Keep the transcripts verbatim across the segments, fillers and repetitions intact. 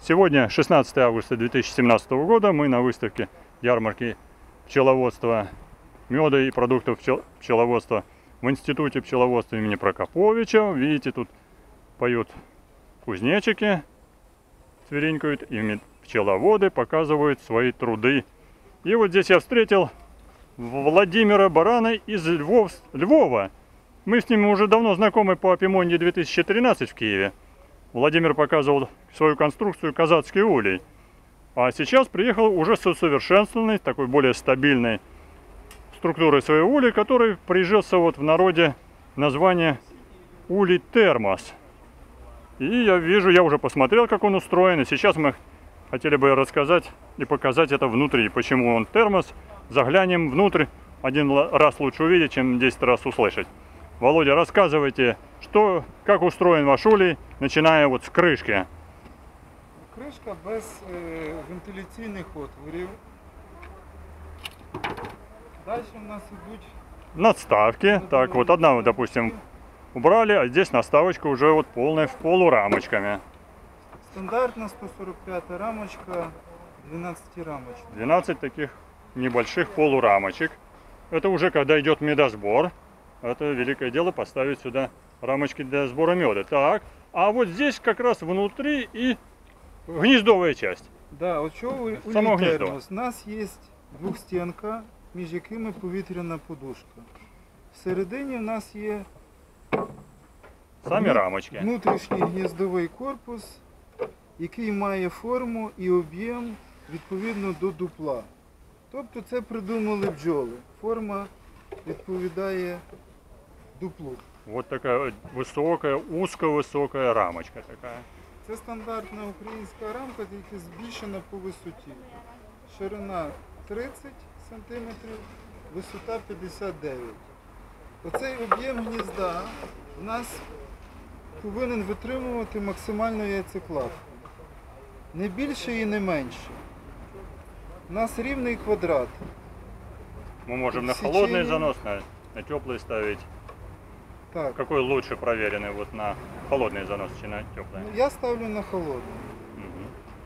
Сегодня шестнадцатое августа две тысячи семнадцатого года. Мы на выставке ярмарки пчеловодства, меда и продуктов пчеловодства в Институте пчеловодства имени Прокоповича. Видите, тут поют кузнечики, цвиринькают, и пчеловоды показывают свои труды. И вот здесь я встретил Владимира Барана из Львов, Львова. Мы с ним уже давно знакомы по Апимонде две тысячи тринадцать в Киеве. Владимир показывал свою конструкцию казацкий улей. А сейчас приехал уже с усовершенствованной, такой более стабильной структурой своего улья, который прижился вот в народе название улей термос. И я вижу, я уже посмотрел, как он устроен. И сейчас мы хотели бы рассказать и показать это внутри. Почему он термос. Заглянем внутрь. Один раз лучше увидеть, чем десять раз услышать. Володя, рассказывайте, что, как устроен ваш улей, начиная вот с крышки. Кришка без е, вентиляційних отворів. Далі у нас ідуть Надставки. Так, вот одна, допустим, убрали, а здесь наставочка уже вот полная в полурамочками. стандартна сто сорок п'ята рамочка, двенадцатирамочка. двенадцать таких небольших полурамочек. Это уже когда идет медосбор. Это великое дело поставить сюда рамочки для сбора меда. Так, а вот здесь как раз внутри и гнездовая часть. Да, от чого у Само улій гніздо. термос? У нас є двохстінка, між якими повітряна подушка. Всередині в нас є Сами вну- рамочки. внутрішній гніздовий корпус, який має форму і об'єм відповідно до дупла. Тобто це придумали бджоли. Форма відповідає дуплу. Вот такая высокая, узко-высокая рамочка такая. Це стандартна українська рамка, тільки збільшена по висоті. Ширина тридцять сантиметрів, висота п'ятдесят дев'ять. Оцей об'єм гнізда у нас повинен витримувати максимальну яйцекладку. Не більше і не менше. У нас рівний квадрат. Мы можем на Сечение. холодный занос, на, на теплый ставить. Так. Какой лучше проверенный вот на холодный занос, чи на теплый? Ну, я ставлю на холодний. Мгм.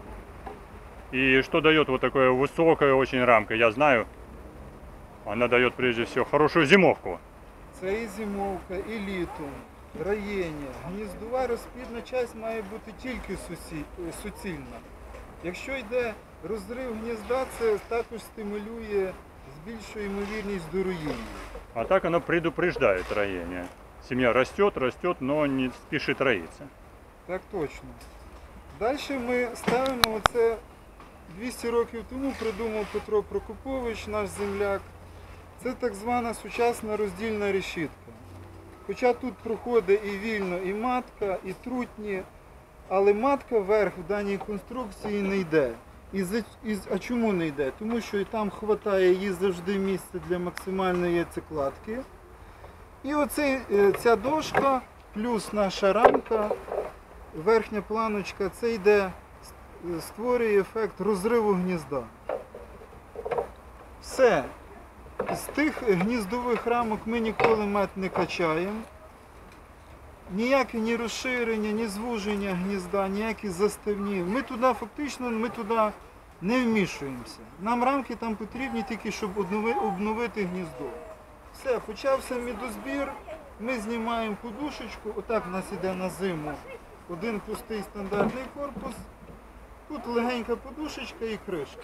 И что дает вот такая высокая очень рамка? Я знаю, она дает прежде всего хорошую зимовку. Це і зимовка, і літом, раєння. Гніздова розплідна часть має бути тільки сусі- суцільна. Якщо йде розрив гнізда, це також стимулює, збільшує ймовірність до руїння. А так оно предупреждает роение. Семья растет, растет, но не спешит роиться. Так точно. Далі ми ставимо оце двісті років тому придумав Петро Прокопович, наш земляк. Це так звана сучасна роздільна решітка. Хоча тут проходить і вільно, і матка, і трутні, але матка вверх в даній конструкції не йде. І за- і з- а чому не йде? Тому що і там вистачає їй завжди місце для максимальної яйцекладки. І оцей, е, ця дошка плюс наша рамка, верхня планочка, це йде, с- створює ефект розриву гнізда. Все. З тих гніздових рамок ми ніколи мед не качаємо. Ніяке ні розширення, ні звуження гнізда, ніякі заставні. Ми туди фактично ми туди не вмішуємося. Нам рамки там потрібні тільки, щоб обнови- обновити гніздо. Все, почався медозбір, ми знімаємо подушечку, отак в нас іде на зиму один пустий стандартний корпус, тут легенька подушечка і кришка.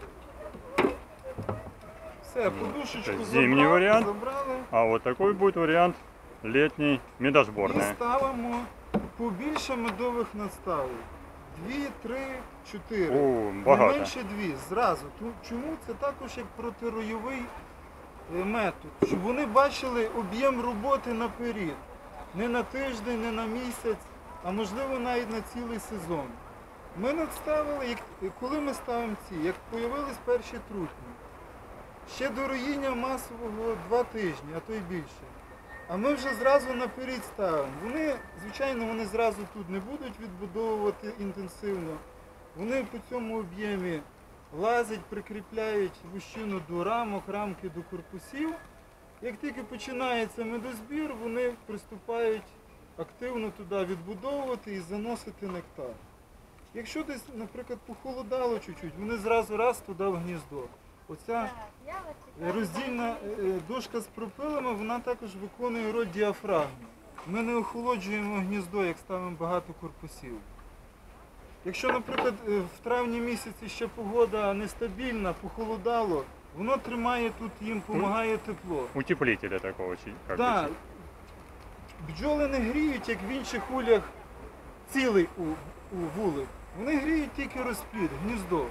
Все, подушечку Це зимній забрали, варіант. забрали. А вот такой будет вариант летний І медосборный. ставимо побільше медових надставок. Дві, три, чотири. О, Не багато. менше дві. Зразу. Ту- Чому? Це також як протиройовий е, метод. Щоб вони бачили об'єм роботи наперед. Не на тиждень, не на місяць, а можливо навіть на цілий сезон. Ми надставили, як, коли ми ставимо ці, як з'явились перші трутні. Ще до роїння масового два тижні, а то й більше. А ми вже зразу наперед ставимо. Вони, звичайно, вони зразу тут не будуть відбудовувати інтенсивно. Вони по цьому об'ємі лазять, прикріпляють вущину до рамок, рамки до корпусів. Як тільки починається медозбір, вони приступають активно туди відбудовувати і заносити нектар. Якщо десь, наприклад, похолодало чуть-чуть, вони зразу раз туди в гніздо. Оця роздільна е, дошка з пропилами, вона також виконує роль діафрагми. Ми не охолоджуємо гніздо, як ставимо багато корпусів. Якщо, наприклад, е, в травні місяці ще погода нестабільна, похолодало, воно тримає тут, їм допомагає тепло. Утеплителя такого, чи як Так, би бджоли не гріють, як в інших улях, цілий у, у вулик. Вони гріють тільки розплід, гніздо.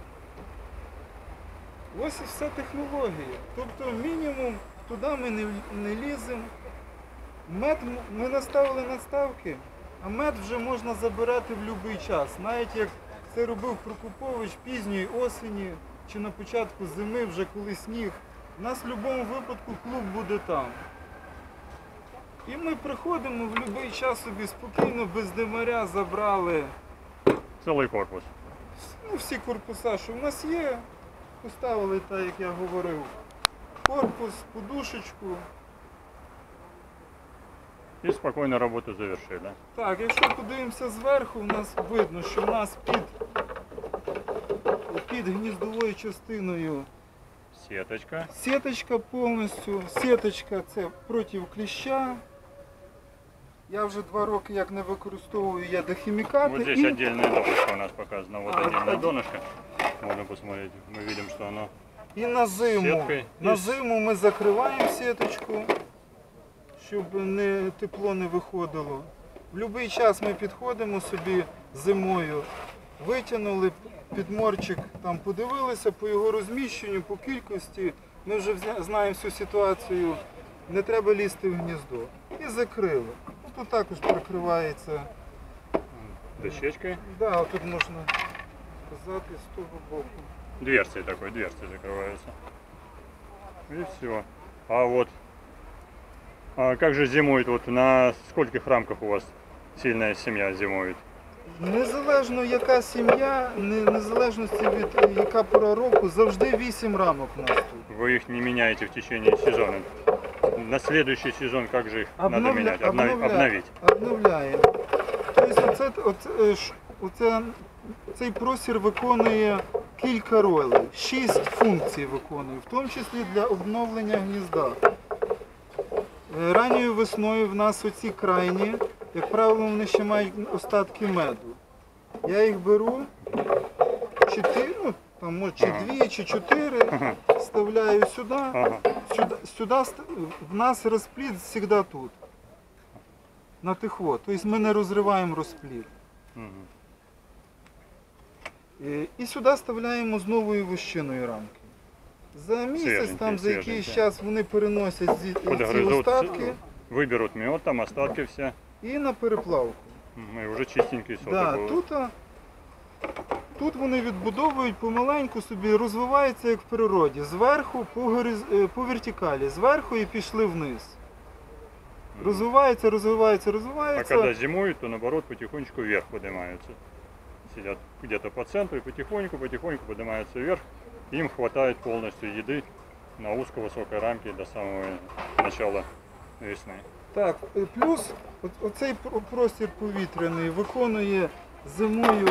Ось і вся технологія. Тобто мінімум туди ми не, не ліземо. Мед м- ми наставили наставки, а мед вже можна забирати в будь-який час. Навіть як це робив Прокопович пізньої осені чи на початку зими, вже коли сніг. У нас в будь-якому випадку клуб буде там. І ми приходимо в будь-який час собі спокійно, без димаря забрали цілий корпус. ну, всі корпуса, що в нас є. Поставили, так як я говорив, корпус, подушечку. І спокійно роботу завершили. Так, якщо подивимося зверху, у нас видно, що в нас під, під гніздовою частиною Сіточка. сіточка повністю. Сіточка це проти кліща. Я вже два роки як не використовую ядохімікати. Вот здесь і... отдельная донышко у нас показана. Вот А, отдельная а- донышко. Можно посмотреть. Мы видим, что оно І на зиму. Сіткою. На І- зиму ми закриваємо сіточку, щоб не, тепло не виходило. В будь-який час ми підходимо собі зимою, витягнули підморчик, там подивилися по його розміщенню, по кількості. Ми вже взя- знаємо всю ситуацію, не треба лізти в гніздо. І закрили. Тут також прикривається. дощечкой. Да, тут можна сказати з того боку. Дверцей такой, дверцы закрываются. И все. А вот, а как же зимует? Вот на скольких рамках у вас сильная семья зимует? Незалежно яка сім'я, не- незалежності від яка пора року, завжди вісім рамок у нас тут. Вы их не меняете в течение сезона. На следующий сезон как же их надо Обновля- менять? Обнов- обновля- Обновить. Обновляємо. Тобто оце, оце, е, ш- оце, цей простір виконує кілька ролей, шість функцій виконує, в тому числі для обновлення гнізда. Е, Ранньою весною в нас оці крайні, як правило, вони ще мають остатки меду. Я їх беру, чотири, ну, там, може, чи Ага. дві, чи чотири, Ага. вставляю сюди. Ага. Сюди, сюди ст- в нас розплід завжди тут. На тихо. Тобто ми не розриваємо розплід. Мгм. І, і сюди вставляємо з новою вощиною рамки. За місяць, Свіженькі, там за якийсь свіженькі. час вони переносять ці, ці Подгрызут, остатки выберут мед, там остатки все. і на переплавку. Мгм. И уже чистенький сок. Да, будет. тут, а, тут вони відбудовують помаленьку собі, розвиваються як в природі. Зверху по, гориз- е, по вертикалі, зверху і пішли вниз. Мгм. Розвивається, розвивається, А розвивається. когда зимуют, то наоборот потихонечку вверх поднимаются. Сидят где-то по центру и потихоньку-потихоньку поднимаются вверх. Им хватает полностью еды на узко-высокой рамке до самого начала весны. Так, е, плюс от- оцей про- простір повітряний виконує зимою.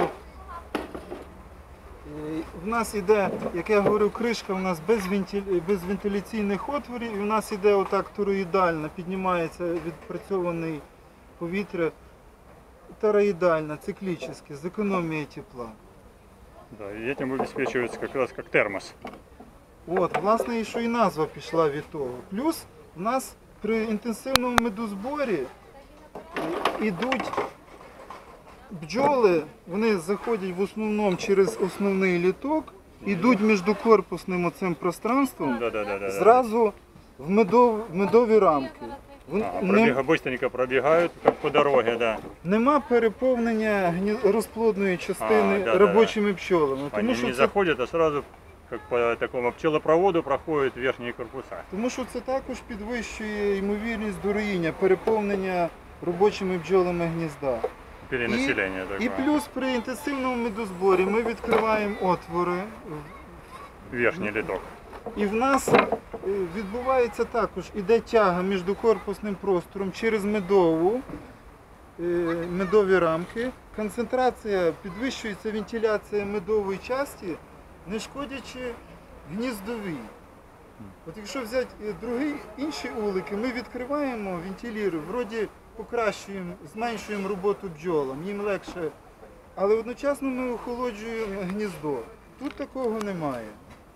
е, В нас іде, як я говорив, кришка у нас без, вентиль- без вентиляційних отворів, і в нас іде отак тороїдально, піднімається відпрацьований повітря тороїдально, циклічно, з економією тепла. Да, и этим обеспечивается как раз как термос. От, власне, і що і назва пішла від того. Плюс в нас при інтенсивному медозборі йдуть бджоли, вони заходять в основному через основний літок, йдуть між корпусним оцим пространством, Да, да, да, да. зразу в, медов, в медові рамки. Вон- Ага, не- пробега, быстренько пробегают, как по дороге, да. Нема переповнення гні- розплодної частини А, да, да, робочими пчолами. Тому Они що, не це, заходят, а сразу как по такому пчелопроводу проходят верхние корпуса. тому що це також підвищує ймовірність дороїння, переповнення робочими бджолами гнізда. Перенаселение І такое. плюс при інтенсивному медозборі ми відкриваємо отвори, Верхний литок. і в нас е, відбувається також, іде тяга між корпусним простором через медову, е, медові рамки, концентрація, підвищується вентиляція медової часті, не шкодячи гніздовій. От якщо взяти е, другий, інші улики, ми відкриваємо вентилюємо, вроді покращуємо, зменшуємо роботу бджолам, їм легше, але одночасно ми охолоджуємо гніздо. Тут такого немає.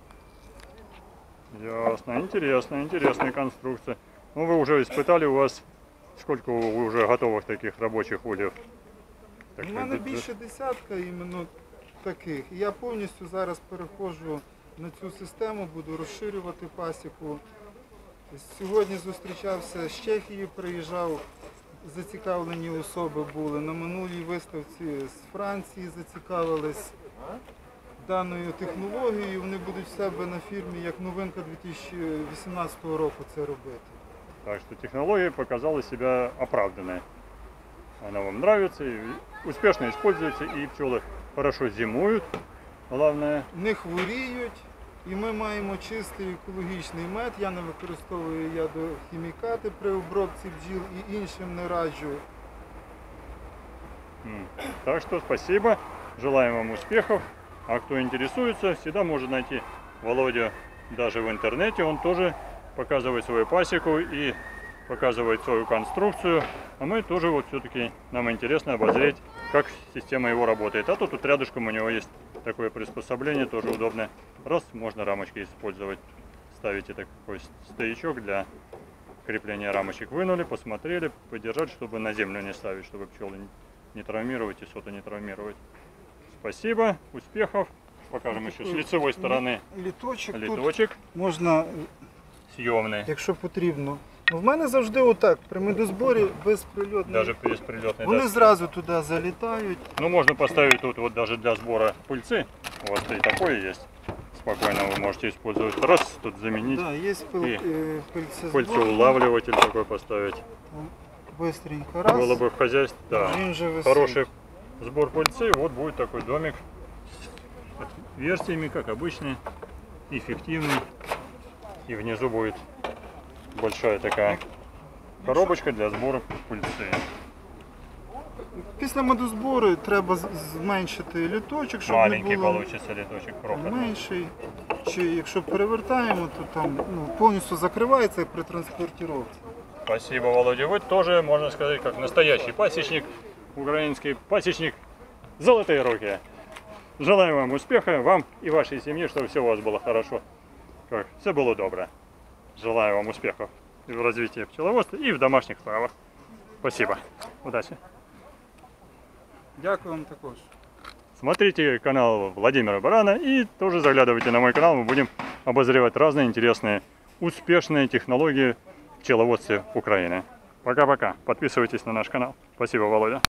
Ясно, интересно, интересная конструкция. Ну, вы уже испытали, у вас сколько у- уже готовых таких рабочих ульев? Так У мене сказать, більше десятка іменно таких. І я повністю зараз переходжу на цю систему, буду розширювати пасіку. Сьогодні зустрічався з Чехії, приїжджав, зацікавлені особи були. На минулій виставці з Франції зацікавились даною технологією. Вони будуть в себе на фірмі як новинка дві тисячі вісімнадцятого року це робити. Так что технология показала себя оправданной. Она вам нравится, и успешно используется, и пчелы хорошо зимуют. Главное, Не хворіють, і ми маємо чистий екологічний мед. Я не використовую ядохімікати при обробці бджіл і іншим не раджу. м, так что спасибо, желаем вам успехов. А кто интересуется, всегда может найти Володю даже в интернете. Он тоже показывает свою пасеку и показывает свою конструкцию. А мы тоже вот все-таки нам интересно обозреть, как система его работает. А то тут рядышком у него есть такое приспособление, тоже удобное. Раз, можно рамочки использовать. Ставите такой стоячок для крепления рамочек. Вынули, посмотрели, подержать, чтобы на землю не ставить, чтобы пчелы не травмировать и соты не травмировать. Спасибо, успехов. Покажем еще с лицевой стороны Літочок тут литочек можна, съемный. якщо потрібно. Ну, в мене завжди отак, при медозборі безприльотний. Даже бесприлетный. Вони Да. зразу туди залітають. Ну, можно поставить тут вот даже для сбора пыльцы. Вот и такое есть. Спокойно вы можете использовать. Раз, тут заменить. Да, є пил, І е, пильцезбор. Пыльцеулавливатель такой поставить. Быстренько раз. Было бы в хозяйстве, да. Він же висить. Хороший сбор пыльцы. Вот будет такой домик с отверстиями, как обычный, эффективный. И внизу будет большая такая коробочка для сбора пыльцы. Після медозбору треба з- зменшити літочок, щоб Маленький не було получится литочек крохотный. менший. Чи якщо перевертаємо, то там ну, повністю закривається при транспортировці. Спасибо, Володя. Вы тоже, можно сказать, как настоящий пасечник, украинский пасечник, золотые руки. Желаю вам успеха, вам и вашей семье, чтобы все у вас было хорошо, как все было добро. Желаю вам успехов и в развитии пчеловодства, и в домашних справах. Спасибо. Удачи. Дякую вам також. Смотрите канал Владимира Барана и тоже заглядывайте на мой канал. Мы будем обозревать разные интересные, успешные технологии в пчеловодстве Украины. Пока-пока. Подписывайтесь на наш канал. Спасибо, Володя.